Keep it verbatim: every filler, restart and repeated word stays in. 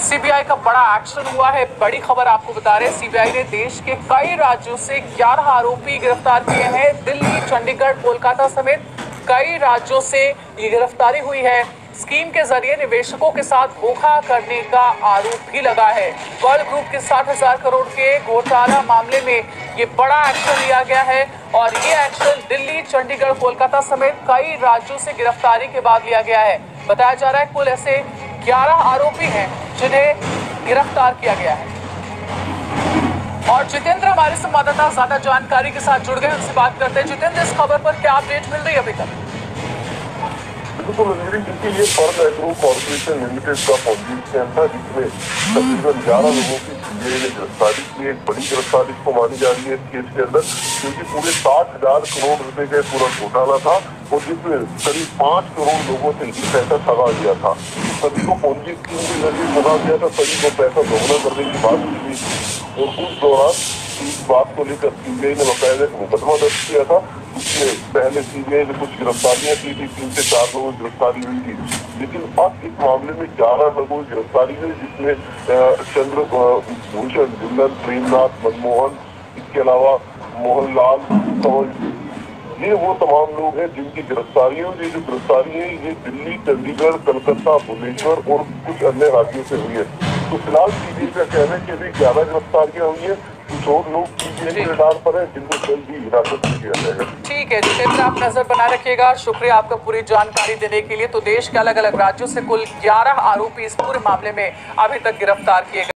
CBI का बड़ा action हुआ है। बड़ी खबर आपको बता रहे हैं, सीबीआई ने देश के कई राज्यों से ग्यारह आरोपी गिरफ्तार किए हैं। दिल्ली, चंडीगढ़, कोलकाता समेत कई राज्यों से ये गिरफ्तारी हुई है। स्कीम के जरिए निवेशकों के साथ धोखा करने का आरोप भी लगा है। वर्ल्ड ग्रुप के साठ हजार करोड़ के घोटाला मामले में ये बड़ा एक्शन लिया गया है और ये एक्शन दिल्ली, चंडीगढ़, कोलकाता समेत कई राज्यों से गिरफ्तारी के बाद लिया गया है। बताया जा रहा है कुल ऐसे ग्यारह आरोपी हैं जिन्हें गिरफ्तार किया गया है। और जितेंद्र हमारे संवाददाता ज्यादा जानकारी के साथ जुड़ गए, उनसे बात करते हैं। जितेंद्र, इस खबर पर क्या अपडेट मिल रही है अभी तक? बिल्कुल, क्योंकि ये फर्म एग्रो कॉर्पोरेशन लिमिटेड का फाउंडेशन था जिसमें तकरीबन ग्यारह लोगों की सीबीआई ने गिरफ्तारी की। एक बड़ी गिरफ्तारी इसको मानी जा रही है इस केस के अंदर, क्योंकि पूरे साठ हजार करोड़ रुपए का पूरा घोटाला था और जिसमें करीब पांच करोड़ लोगों से पैसा ठगा गया था। सभी को पॉन्जी स्कीम के जरिए ठगा गया था, सभी को पैसा दोगुना करने की बात की गई थी और उस दौरान इस बात को लेकर सीबीआई ने बकायदा एक मुकदमा दर्ज किया था। इसमें पहले सीबीआई ने कुछ गिरफ्तारियां की थी, तीन से चार लोगों की गिरफ्तारी हुई थी, लेकिन अब इस मामले में ग्यारह लोगों की गिरफ्तारी हुई, जिसमें चंद्र भूषण, जिंदल, प्रेमनाथ, मनमोहन, इसके अलावा मोहनलाल, कंवल, ये वो तमाम लोग हैं जिनकी गिरफ्तारी हुई। ये जो गिरफ्तारी है ये दिल्ली, चंडीगढ़, कलकत्ता, भुवनेश्वर और कुछ अन्य राज्यों से हुई है। तो फिलहाल सीबीआई का कहना है कि अभी ग्यारह गिरफ्तारियां हुई है, कुछ और लोग सीबीआई के रडार पर है जिनको जल्द ही हिरासत में लिया जाएगा। ठीक है जितेंद्र, आप नजर बना रखिएगा। शुक्रिया आपका पूरी जानकारी देने के लिए। तो देश के अलग अलग राज्यों से कुल ग्यारह आरोपी इस पूरे मामले में अभी तक गिरफ्तार किए गए।